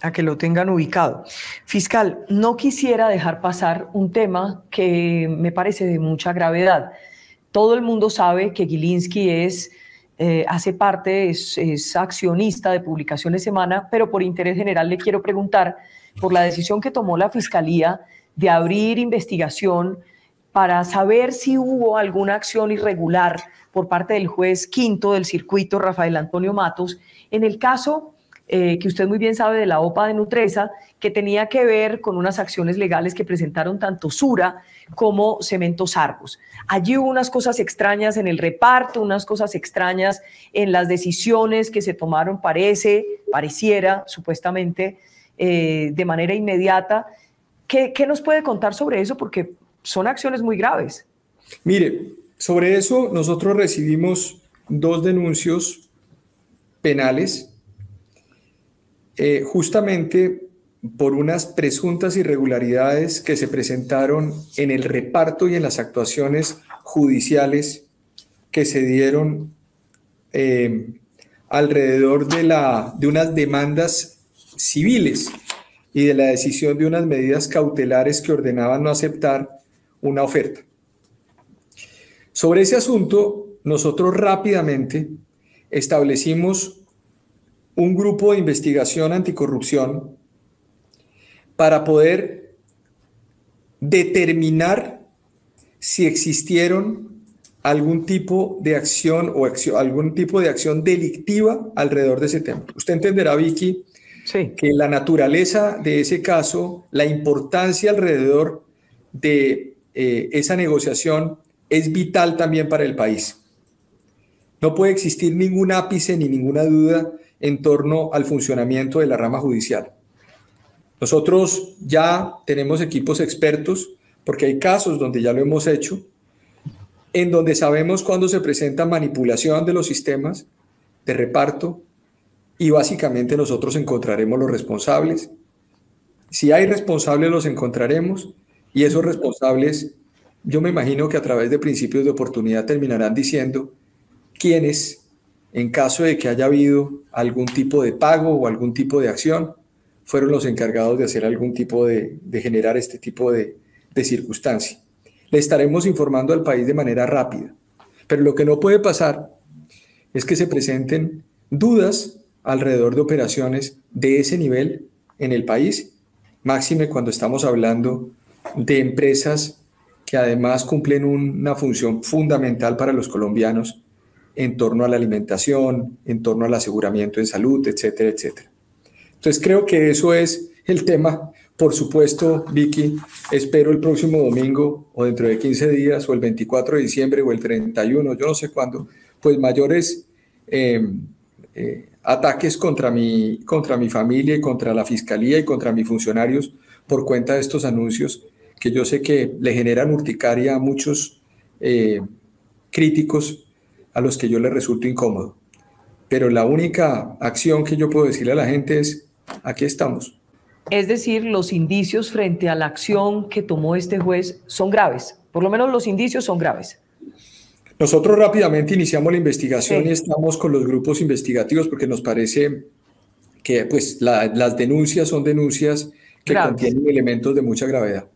a que lo tengan ubicado. Fiscal, no quisiera dejar pasar un tema que me parece de mucha gravedad. Todo el mundo sabe que Gilinski hace parte, es accionista de Publicaciones Semana, pero por interés general le quiero preguntar por la decisión que tomó la Fiscalía de abrir investigación para saber si hubo alguna acción irregular por parte del juez quinto del circuito, Rafael Antonio Matos, en el caso que usted muy bien sabe de la OPA de Nutresa, que tenía que ver con unas acciones legales que presentaron tanto Sura como Cementos Argos. Allí hubo unas cosas extrañas en el reparto, unas cosas extrañas en las decisiones que se tomaron, pareciera, supuestamente, de manera inmediata. ¿Qué nos puede contar sobre eso? Porque son acciones muy graves. Mire, sobre eso nosotros recibimos 2 denuncios penales justamente por unas presuntas irregularidades que se presentaron en el reparto y en las actuaciones judiciales que se dieron alrededor de unas demandas civiles y de la decisión de unas medidas cautelares que ordenaban no aceptar una oferta. Sobre ese asunto, nosotros rápidamente establecimos un grupo de investigación anticorrupción para poder determinar si existieron algún tipo de acción algún tipo de acción delictiva alrededor de ese tema. Usted entenderá, Vicky, sí, que la naturaleza de ese caso, la importancia alrededor de esa negociación es vital también para el país. No puede existir ningún ápice ni ninguna duda en torno al funcionamiento de la rama judicial. Nosotros ya tenemos equipos expertos, porque hay casos donde ya lo hemos hecho, en donde sabemos cuándo se presenta manipulación de los sistemas de reparto y básicamente nosotros encontraremos los responsables. Si hay responsables, los encontraremos y esos responsables, yo me imagino que a través de principios de oportunidad terminarán diciendo quiénes, en caso de que haya habido algún tipo de pago o algún tipo de acción, fueron los encargados de hacer algún tipo de generar este tipo de circunstancia. Le estaremos informando al país de manera rápida, pero lo que no puede pasar es que se presenten dudas alrededor de operaciones de ese nivel en el país, máxime cuando estamos hablando de empresas que además cumplen una función fundamental para los colombianos en torno a la alimentación, en torno al aseguramiento en salud, etcétera, etcétera. Entonces creo que eso es el tema. Por supuesto, Vicky, espero el próximo domingo o dentro de 15 días o el 24 de diciembre o el 31, yo no sé cuándo, pues mayores ataques contra mi familia y contra la fiscalía y contra mis funcionarios por cuenta de estos anuncios que yo sé que le generan urticaria a muchos críticos a los que yo les resulto incómodo. Pero la única acción que yo puedo decirle a la gente es, aquí estamos. Es decir, los indicios frente a la acción que tomó este juez son graves. Por lo menos los indicios son graves. Nosotros rápidamente iniciamos la investigación y estamos con los grupos investigativos porque nos parece que pues, las denuncias son denuncias que contienen elementos de mucha gravedad.